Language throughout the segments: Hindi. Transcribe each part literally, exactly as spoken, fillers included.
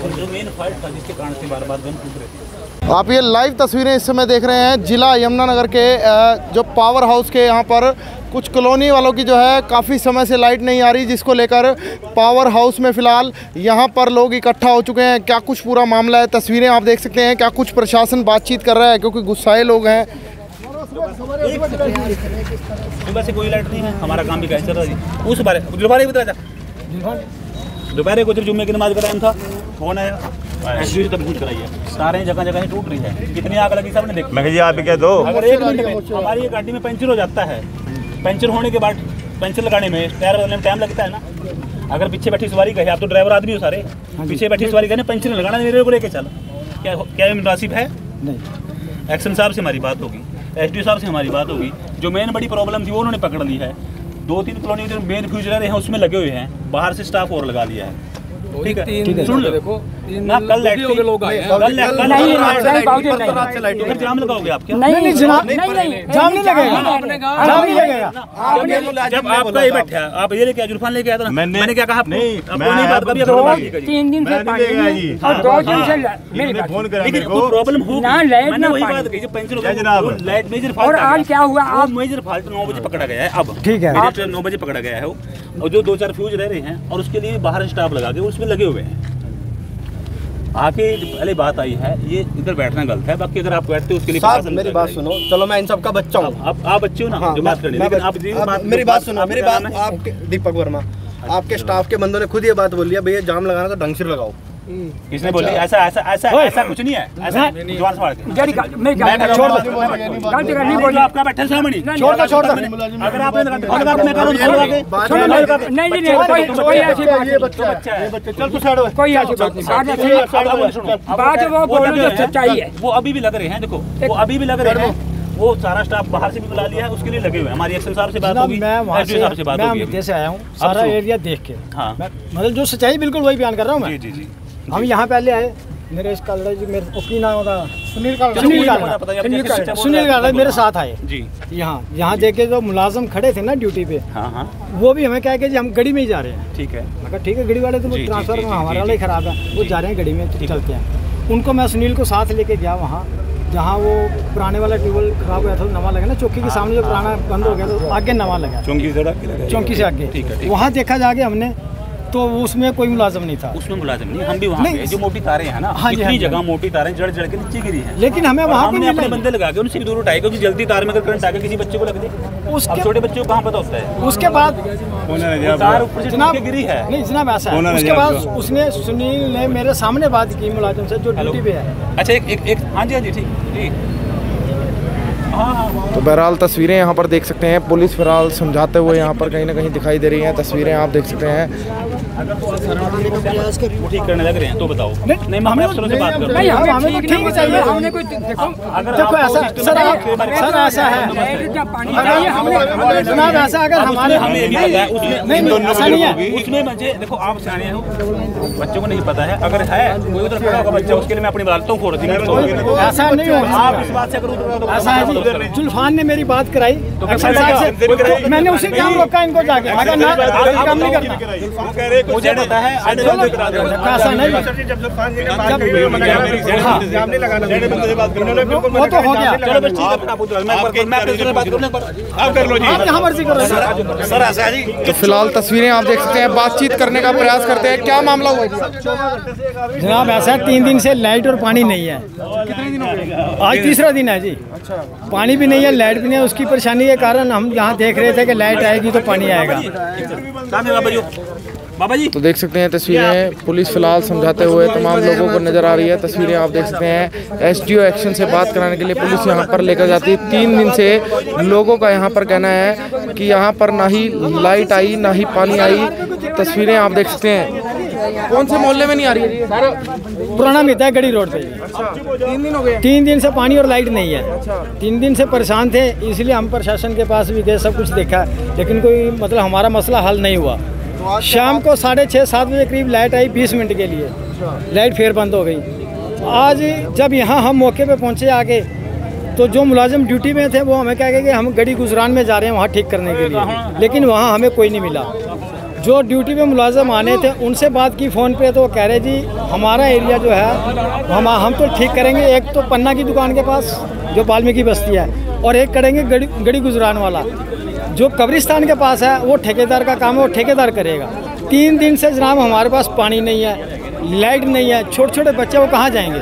जो मेन फॉल्ट था जिसके कारण से बार बार बंद टूट रहे थे। आप ये लाइव तस्वीरें इस समय देख रहे हैं जिला यमुनानगर के जो पावर हाउस के यहाँ पर कुछ कॉलोनी वालों की जो है काफ़ी समय से लाइट नहीं आ रही, जिसको लेकर पावर हाउस में फ़िलहाल यहाँ पर लोग इकट्ठा हो चुके हैं। क्या कुछ पूरा मामला है, तस्वीरें आप देख सकते हैं। क्या कुछ प्रशासन बातचीत कर रहा है क्योंकि गुस्साए लोग हैं। सुबह से कोई लाइट नहीं है, हमारा काम भी कैसे चल रहा है। उस बारे दोपहर बता दोपहर को जब जुम्मे की नमाज का टाइम था, फोन आया तब कुछ कराई है, सारे जगह जगह टूट रही है। कितनी आग लगी सबने देखी। मैं आप कह दो, अगर एक मिनट में हमारी ये गाड़ी में पंचर हो जाता है, पंचर होने के बाद पंचर लगाने में टायर बदलने में टाइम लगता है ना। अगर पीछे बैठी सवारी कहे, आप तो ड्राइवर आदमी हो सारे, पीछे बैठी सवारी कहने पंचर लगाना मेरे को लेके चल, क्या क्या मुनासिब है? नहीं। एक्शन साहब से हमारी बात होगी, एस डी ओ साहब से हमारी बात होगी। जो मेन बड़ी प्रॉब्लम थी वो उन्होंने पकड़ ली है। दो तीन कॉलोनी जो मेन फ्यूजर हैं उसमें लगे हुए हैं, बाहर से स्टाफ और लगा लिया है। ठीक है, सुन लो देखो ना, कल लोग आए हैं, कल नहीं जाम लगाओगे आप क्या? नहीं नहीं जाम नहीं लगेगा, जाम नहीं लगेगा। जब आपका ये बैठा, आप ये लेके जुल्फान लेके आया था, मैंने क्या कहा? नहीं, आपको नहीं बात कभी तीन दिन से दो दिन से मेरी फोन करा, लेकिन कोई प्रॉब्लम हो ना, लाइट ना, वही बात कही पंचर हो, लाइट मेजर फॉल्ट। और आज क्या हुआ, आप मेजर फॉल्ट नौ बजे पकड़ा गया है। अब ठीक है, नौ बजे पकड़ा गया है और जो दो चार फ्यूज रह रहे हैं और उसके लिए बाहर स्टाफ लगा के उसमें लगे हुए हैं। आके पहले बात आई है, ये इधर बैठना गलत है। बाकी अगर आप बैठते हो उसके लिए साहब मेरी बात सुनो, चलो मैं इन सब का बच्चा हूँ। आप आप बच्चे हो ना, हाँ, जो बात करनी, लेकिन आप मेरी बात सुनो, मेरी बात आपके दीपक वर्मा, आपके स्टाफ के बंदों ने खुद ये बात बोली है, भैया जाम लगाना तो ढंग से लगाओ। किसने बोली? ऐसा ऐसा ऐसा ऐसा कुछ नहीं है। ऐसा जवान सवाल मैं छोड़ दो, नहीं बोला आपका बैठे सामने, छोड़ दो छोड़ दो। अगर आपने अगर आप मैं करूं नहीं नहीं नहीं, कोई ऐसी बात ये बच्चा है, चल तू साइड हो, कोई ऐसी बात नहीं। बात वो बोल जो सच्चाई है, वो अभी भी लग रहे हैं। देखो वो अभी भी लग रहे हैं, वो सारा स्टाफ बाहर से भी बुला लिया है, उसके लिए लगे हुए हैं। हमारी एक्शन साहब से बात होगी, एसडीओ साहब से बात होगी। मैं जैसे आया हूं सारा एरिया देख के, हां मतलब जो सच्चाई बिल्कुल वही बयान कर रहा हूं मैं। जी जी जी, हम यहाँ पहले आए, मेरे इस कालड़ा जी, मेरे की नाम होता सुनील कालड़ा, सुनील कालड़ा सुनील कालड़ा मेरे साथ आए जी। यहाँ यहाँ देखे जो मुलाजम खड़े थे ना ड्यूटी पे, हाँ हाँ, वो भी हमें कह के जी हम गड़ी में ही जा रहे हैं। ठीक है, मैं कहा ठीक है, गड़ी वाले तो ट्रांसफर हमारा वाला ही खराब है, वो जा रहे हैं गड़ी में, चलते हैं। उनको मैं सुनील को साथ लेके गया वहाँ जहाँ वो पुराने वाला ट्यूबवेल खराब हुआ था, नवा लगा ना चौकी के सामने, जो पुराना बंद हो गया तो आगे नवा लगा, चौकी से चौकी से आगे। वहाँ देखा जाके हमने तो उसमें कोई मुलाजम नहीं था। उसमें मुलाजम नहीं, हम भी वहाँ गए। जो मोटी तारें हैं ना, हाँ इतनी जगह मोटी तारें जड़ जड़ के नीचे गिरी हैं, लेकिन हमें वहाँ हमने अपने बंदे लगा के उनसे भी दूर उठाए, क्योंकि जल्दी तार में अगर करंट आके किसी बच्चे को लग जाए, उसके छोटे बच्चे को कहाँ पता होता है। उसके बाद तार ऊपर से नीचे गिरी है, नहीं जनाब ऐसा है। उसके बाद उसने सुनील ने मेरे सामने बात की मुलाजिम से जो ड्यूटी पे है। अच्छा एक एक हाँ जी हाँ जी ठीक ठीक। तो बहरहाल तस्वीरें यहाँ पर देख सकते हैं, पुलिस फिलहाल समझाते हुए यहाँ पर कहीं ना कहीं दिखाई दे रही हैं। तस्वीरें आप देख सकते हैं। ठीक करने लग रहे हैं तो बताओ। नहीं मैं अफसरों से बात कर रहा हूं, हमें तो ठीक चाहिए। हमने कोई देखो, देखो ऐसा सर सर ऐसा है, हमने जनाब ऐसा अगर हमारे हमें ये भी पता है उसमें ऐसा नहीं है, उसमें मुझे देखो आप सियाने हो, बच्चों को नहीं पता है। अगर है कोई उधर खड़ा होगा बच्चा, उसके लिए मैं अपनी बातों खोड़ दी। ऐसा नहीं होगा, आप इस बात से अगर ऐसा है। जुल्फान ने मेरी बात कराई तो मैंने उसी काम रोका इनको जाके, अगर ना काम नहीं करना मुझे पता है। ऐसा नहीं, वो तो हो गया। तो फिलहाल तस्वीरें आप देख सकते हैं, बातचीत करने का प्रयास करते हैं। क्या मामला हुआ जनाब? ऐसा तीन दिन से लाइट और पानी नहीं है। कितने दिन हो गए? आज तीसरा दिन है जी। अच्छा, पानी भी नहीं है, लाइट भी नहीं है। उसकी परेशानी के कारण हम यहाँ देख रहे थे कि लाइट आएगी तो पानी आएगा। बाबा जी तो देख सकते हैं तस्वीरें, पुलिस फिलहाल समझाते हुए तमाम लोगों को नजर आ रही है। तस्वीरें आप देख सकते हैं, एसडीओ एक्शन से बात कराने के लिए पुलिस यहाँ पर लेकर जाती है। तीन दिन से लोगों का यहाँ पर कहना है कि यहाँ पर ना ही लाइट आई ना ही पानी आई। तस्वीरें आप देख सकते हैं। कौन से मोहल्ले में नहीं आ रही है? पुराना मिता है गड़ी रोड पे। तीन दिन हो गए, तीन दिन से पानी और लाइट नहीं है। तीन दिन से परेशान थे, इसलिए हम प्रशासन के पास भी गए, सब कुछ देखा, लेकिन कोई मतलब हमारा मसला हल नहीं हुआ। शाम को साढ़े छः सात बजे करीब लाइट आई बीस मिनट के लिए, लाइट फिर बंद हो गई। आज जब यहाँ हम मौके पे पहुँचे आगे, तो जो मुलाजिम ड्यूटी में थे वो हमें कह गए कि हम गड़ी गुजरान में जा रहे हैं वहाँ ठीक करने के लिए, लेकिन वहाँ हमें कोई नहीं मिला। जो ड्यूटी पे मुलाजिम आने थे उनसे बात की फ़ोन पे, तो कह रहे जी हमारा एरिया जो है हम हम तो ठीक करेंगे। एक तो पन्ना की दुकान के पास जो वाल्मीकि बस्ती है, और एक करेंगे गड़ी गड़ी गुजरान वाला जो कब्रिस्तान के पास है, वो ठेकेदार का काम है, वो ठेकेदार करेगा। तीन दिन से जनाब हमारे पास पानी नहीं है, लाइट नहीं है, छोटे छोटे बच्चे वो कहाँ जाएंगे।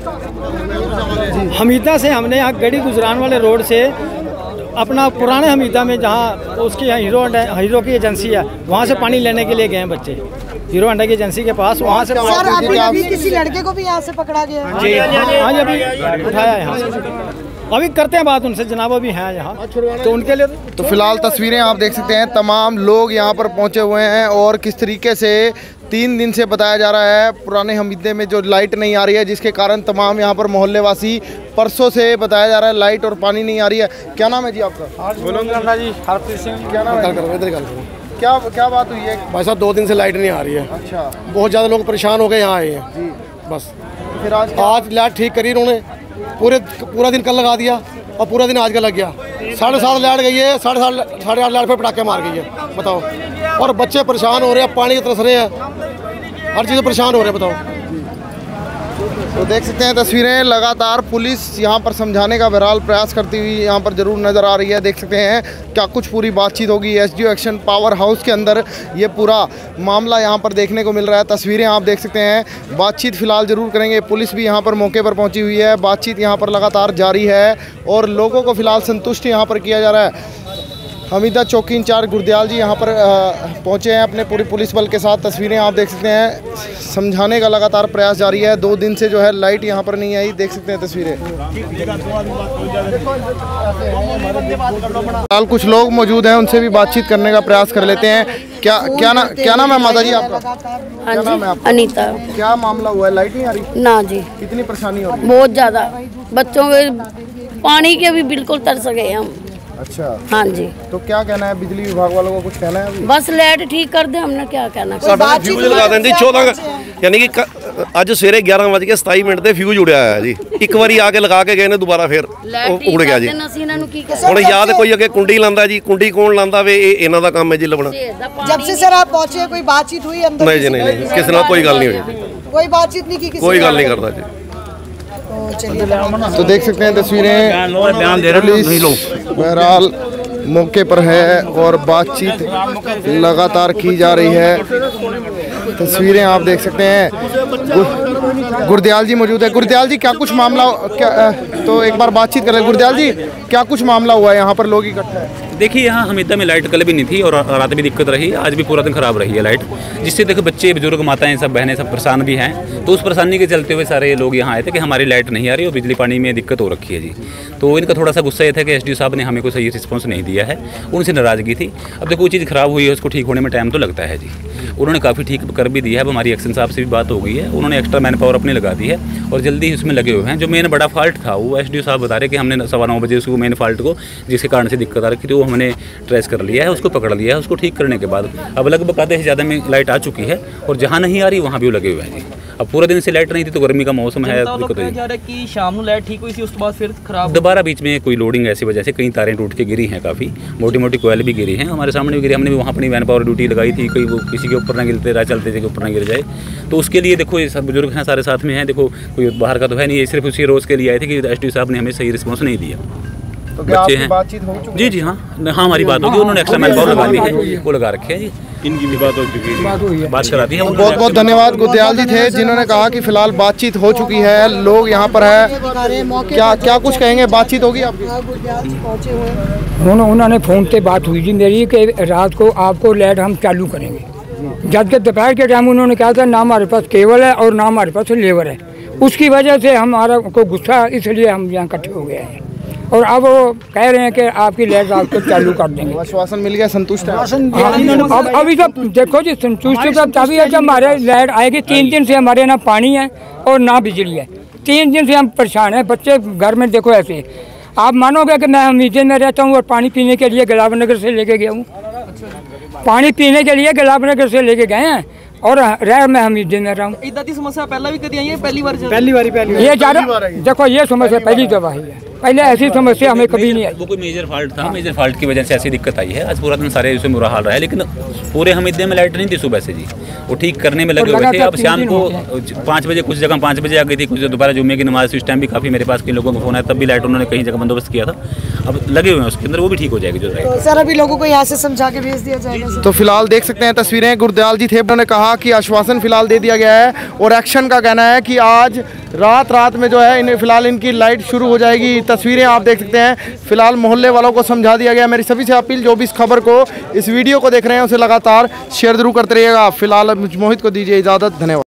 हमीदा से हमने यहाँ गड़ी गुजरान वाले रोड से अपना पुराने हमीदा में जहाँ उसकी हीरो हीरो की एजेंसी है, वहाँ से पानी लेने के लिए गए हैं बच्चे, हीरो होंडा की एजेंसी के पास। वहाँ से सर अभी अभी किसी लड़के को भी यहाँ से पकड़ा गया है। जी हाँ, अभी उठाया यहाँ से, अभी करते हैं बात उनसे, जनाब अभी हैं यहाँ, तो उनके लिए। तो फिलहाल तस्वीरें आप देख सकते हैं, तमाम लोग यहाँ पर पहुँचे हुए हैं और किस तरीके से तीन दिन से बताया जा रहा है पुराने हमीदे में जो लाइट नहीं आ रही है, जिसके कारण तमाम यहाँ पर मोहल्ले वासी परसों से बताया जा रहा है लाइट और पानी नहीं आ रही है। क्या नाम है जी आपका? बोलो जी, हरप्रीत सिंह। क्या नाम है? क्या क्या बात हुई है? भाई साहब दो दिन से लाइट नहीं आ रही है। अच्छा, बहुत ज़्यादा लोग परेशान हो गए यहाँ आए हैं जी। बस फिर आज आज लाइट ठीक करी उन्होंने, पूरे पूरा दिन कल लगा दिया और पूरा दिन आज का लग गया। साढ़े सात लाइट गई है, साढ़े सात साढ़े आठ लाइट पे पटाखे मार गई है, बताओ। और बच्चे परेशान हो रहे हैं, पानी के तरस रहे हैं, हर चीज़ परेशान हो रहे हैं, बताओ। तो देख सकते हैं तस्वीरें, लगातार पुलिस यहाँ पर समझाने का बहरहाल प्रयास करती हुई यहाँ पर ज़रूर नज़र आ रही है। देख सकते हैं क्या कुछ पूरी बातचीत होगी एसडीओ एक्शन पावर हाउस के अंदर, ये पूरा मामला यहाँ पर देखने को मिल रहा है। तस्वीरें आप देख सकते हैं, बातचीत फ़िलहाल ज़रूर करेंगे। पुलिस भी यहाँ पर मौके पर पहुँची हुई है, बातचीत यहाँ पर लगातार जारी है और लोगों को फ़िलहाल संतुष्ट यहाँ पर किया जा रहा है। हमीदा चौकी इंचार्ज गुरदयाल जी यहाँ पर पहुँचे हैं अपने पूरी पुलिस बल के साथ। तस्वीरें आप देख सकते हैं, समझाने का लगातार प्रयास जारी है। दो दिन से जो है लाइट यहाँ पर नहीं आई, देख सकते हैं तस्वीरें। फिलहाल कुछ लोग मौजूद हैं, उनसे भी बातचीत करने का प्रयास कर लेते हैं। क्या क्या ना क्या नाम है माता जी आपका? क्या नाम है आपका? अनीता। क्या मामला हुआ है, लाइट नहीं आ रही? ना जी। कितनी परेशानी हो रही है? बहुत ज़्यादा, बच्चों के पानी के भी बिल्कुल तरस गए हम। अच्छा, हाँ जी। तो क्या कहना है बिजली विभाग वालों को, कुछ कहना है अभी? बस लाइट ठीक कर दे, हमने क्या कहना। फ्यूज लगा देंगे चौदह, यानी कि अज सवेरे ग्यारह बज के सताई मिनट से फ्यूज उड़िया है जी। एक बार आके लगा के गए ने, दोबारा फिर उड़ गया जी। ਹੁਣ याद कोई अगे कुंडी लांदा जी, कुंडी कौन लांदा वे, इन्हां दा काम है जी लभना। जब से सर आप पहुंचे कोई बातचीत हुई अंदर? नहीं जी, नहीं नहीं, किसी नाल कोई गल नहीं हुई, कोई बातचीत नहीं की किसी, कोई गल नहीं करता जी। तो देख सकते हैं तस्वीरें, पुलिस बहरहाल मौके पर है और बातचीत लगातार की जा रही है। तस्वीरें आप देख सकते हैं, गुरदयाल जी मौजूद है। गुरदयाल जी क्या कुछ मामला, क्या तो एक बार बातचीत करें। गुरदयाल जी क्या कुछ मामला हुआ है, यहाँ पर लोग इकट्ठा है? देखिए, यहाँ हमीदा में लाइट कल भी नहीं थी और रात भी दिक्कत रही, आज भी पूरा दिन खराब रही है लाइट, जिससे देखो बच्चे बुजुर्ग माताएं सब बहनें सब परेशान भी हैं। तो उस परेशानी के चलते हुए सारे लोग यहाँ आए थे कि हमारी लाइट नहीं आ रही और बिजली पानी में दिक्कत हो रखी है जी। तो इनका थोड़ा सा गुस्सा ये था कि एसडीओ साहब ने हमें कोई सही रिस्पॉन्स नहीं दिया है, उनसे नाराज़गी थी। अब देखो कोई चीज़ ख़राब हुई है, उसको ठीक होने में टाइम तो लगता है जी। उन्होंने काफ़ी ठीक कर भी दिया है। अब हमारी एक्शन साहब से भी बात हो गई है, उन्होंने एक्स्ट्रा मैन पावर अपनी लगा दी है और जल्दी ही उसमें लगे हुए हैं। जो मेन बड़ा फॉल्ट था वो एसडीओ साहब बता रहे कि हमने सवा नौ बजे उसको मेन फॉल्ट को, जिसके कारण से दिक्कत आ रही थी, वो हमने ट्रेस कर लिया है, उसको पकड़ लिया है। उसको ठीक करने के बाद अब लगभग आधे से ज़्यादा में लाइट आ चुकी है और जहाँ नहीं आ रही वहाँ भी वो लगे हुए हैं जी। अब पूरा दिन से लाइट नहीं थी तो गर्मी का मौसम है, दिक्कत है कि शाम को लाइट ठीक हुई थी, उसके बाद फिर खराब दोबारा बीच में कोई लोडिंग ऐसी वजह से कई तारें टूट के गिरी हैं, काफ़ी मोटी मोटी कोयल भी गिरी हैं, हमारे सामने भी गिरी। हमने भी वहाँ अपनी वैन पावर ड्यूटी लगाई थी, कोई वो किसी के ऊपर ना गिरते रहा, चलते थे के ऊपर ना गिर जाए। तो उसके लिए देखो ये सब बुजुर्ग हैं, सारे साथ में हैं, देखो कोई बाहर का तो है नहीं, ये सिर्फ उसी रोज़ के लिए आए थे कि एसडीओ साहब ने हमें सही रिस्पॉन्स नहीं दिया। तो क्या आपकी बातचीत हो चुकी? जी जी हाँ हाँ हमारी बात होगी, उन्होंने एक्स्ट्रा मैन पावर लगा दी है, वो लगा रखे हैं जी, इनकी भी बात हो चुकी है, बात करा दी है। बहुत बहुत धन्यवाद। गुरदयाल जी थे जिन्होंने कहा कि फिलहाल बातचीत हो चुकी है, लोग यहाँ पर है। क्या क्या कुछ कहेंगे, बातचीत होगी आपकी? उन्होंने फ़ोन पे बात हुई थी मेरी कि रात को आपको लाइट हम चालू करेंगे, जबकि दोपहर के टाइम उन्होंने कहा था ना हमारे पास केबल है और ना हमारे पास लेबर है। उसकी वजह से हमारा को गुस्सा, इसलिए हम यहाँ इकट्ठे हो गए हैं और अब वो कह रहे हैं कि आपकी लाइट रात को चालू कर देंगे। आश्वासन मिल गया, संतुष्ट है? अब अभी तो देखो जी, संतुष्ट तो तभी है जब हमारे लाइट आएगी। तीन दिन से हमारे ना पानी है और ना बिजली है, तीन दिन से हम परेशान हैं। बच्चे घर में देखो ऐसे, आप मानोगे कि मैं हमीदे में रहता हूँ और पानी पीने के लिए गुलाब नगर से लेके गया हूँ, पानी पीने के लिए गुलाब नगर से लेके गए हैं और रह मैं हमीदे में रहा हूँ। इधर की समस्या पहला भी कदी आई है, पहली बार पहली बारी पहली ये ज़्यादा देखो, ये समस्या पहली दफा ही है। पहले ऐसी समस्या हमें कभी नहीं आई। वो कोई मेजर फॉल्ट था, मेजर फॉल्ट की वजह से ऐसी दिक्कत आई है। आज पूरा दिन सारे उसमें बुरा हाल रहा है, लेकिन पूरे हमीदिया में लाइट नहीं थी सुबह से जी, वो ठीक करने में लगे हुए थे। अब शाम को पाँच बजे कुछ जगह पाँच बजे आ गई थी, कुछ दोबारा जुम्मे की नमाज उस टाइम भी काफ़ी मेरे पास के लोगों का फोन है, तब भी लाइट उन्होंने कहीं जगह बंदोबस्त किया था। अब लगे हुए हैं उसके अंदर, वो भी ठीक हो जाएगी जो तो सर अभी लोगों को यहाँ से समझा के भेज दिया जाएगा। तो फिलहाल देख सकते हैं तस्वीरें, गुरदयाल जी थे, उन्होंने कहा कि आश्वासन फिलहाल दे दिया गया है और एक्शन का कहना है कि आज रात रात में जो है इन फिलहाल इनकी लाइट शुरू हो जाएगी। तस्वीरें आप देख सकते हैं, फिलहाल मोहल्ले वालों को समझा दिया गया। मेरी सभी से अपील, जो भी इस खबर को, इस वीडियो को देख रहे हैं, उसे लगातार शेयर जरूर करते रहिएगा। फिलहाल मोहित को दीजिए इजाज़त, धन्यवाद।